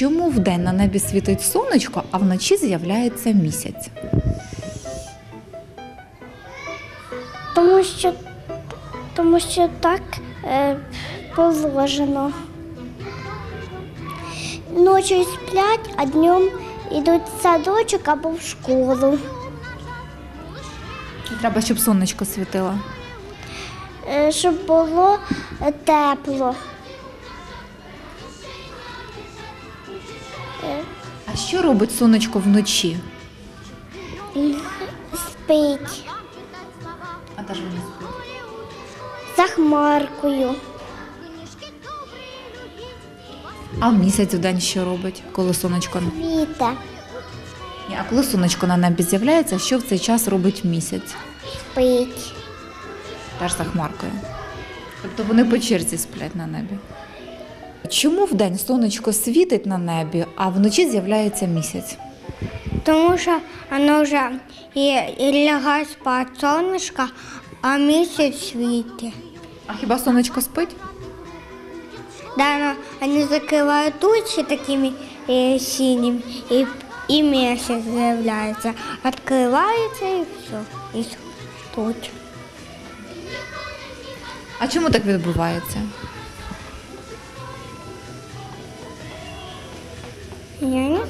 Чому вдень на небі світить сонечко, а вночі з'являється місяць? Тому що так положено. Ночі сплять, а днем йдуть в садочок або в школу. Треба, щоб сонечко світило. Щоб було тепло. А що робить сонечко вночі? Спить А де ж воно спить? за хмаркою. А місяць вдень що робить, коли сонечко? Світе, Ні, а коли сонечко на небі з'являється, що в цей час робить місяць? спить. Теж за хмаркою. Тобто вони по черзі сплять на небі. Чому вдень сонечко світить на небі, а вночі з'являється місяць? Тому що воно вже і лягає спати сонечко, а місяць світить. А хіба сонечко спить? Да, вони закривають очі такими синіми, і місяць з'являється. Відкривається і все, і спить. А чому так відбувається? Я не знаю.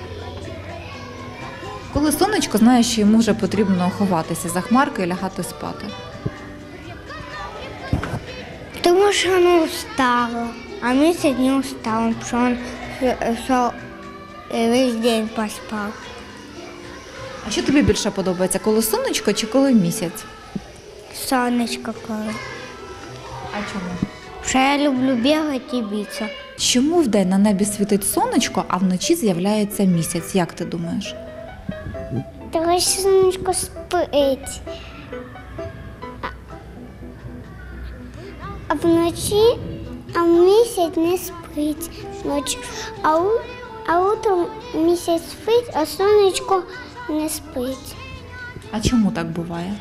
Коли сонечко знає, що йому вже потрібно ховатися за хмарки і лягати спати. Тому що воно встало, а місяць не встав, тому що весь день поспав. А що тобі більше подобається, коли сонечко чи коли місяць? Сонечко коли. А чому? Що я люблю бігати і битися. Чому вдень на небі світить сонечко, а вночі з'являється місяць? Як ти думаєш? Тому що сонечко спить. А вночі, а місяць не спить ночі. А утром місяць спить, а сонечко не спить. А чому так буває?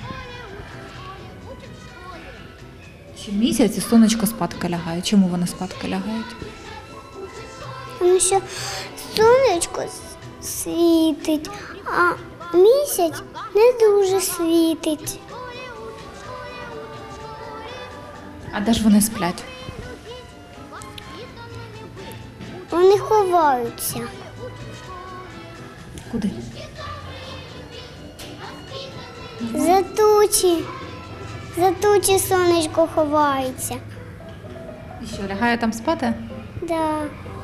Що місяць і сонечко спадки лягають. Чому вони спадки лягають? Тому що сонечко світить, а місяць не дуже світить. А де ж вони сплять? Вони ховаються. Куди? За тучі сонечко ховається. І що, лягає там спати? Да.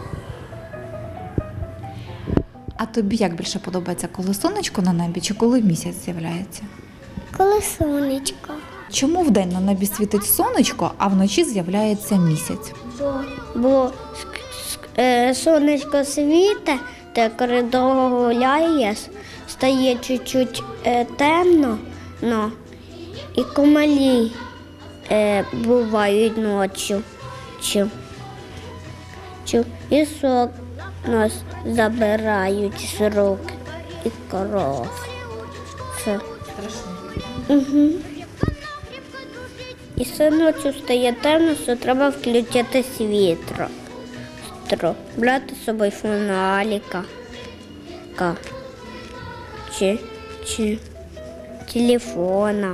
А тобі як більше подобається, коли сонечко на небі чи коли місяць з'являється? Коли сонечко. Чому вдень на небі світить сонечко, а вночі з'являється місяць? Бо сонечко світить, та коли довго гуляє, стає чуть-чуть темно, і комарі бувають ночі. І сок нас забирають з рук і коров. Це. Угу. І все ночі стає темно, що треба включити світло. Брати з собою фонарика чи телефона.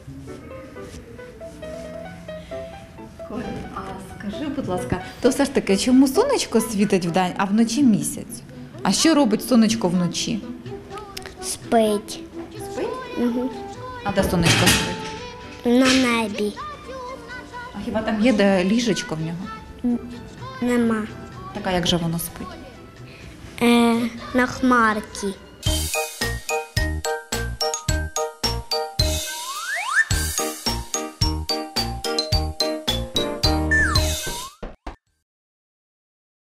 А скажи, будь ласка, то все ж таки, чому сонечко світить вдень, а вночі місяць? А що робить сонечко вночі? Спить. Спить? Угу. А де сонечко спить? На небі. А хіба там є де ліжечко в нього? Нема. Так, а як же воно спить? На хмарці.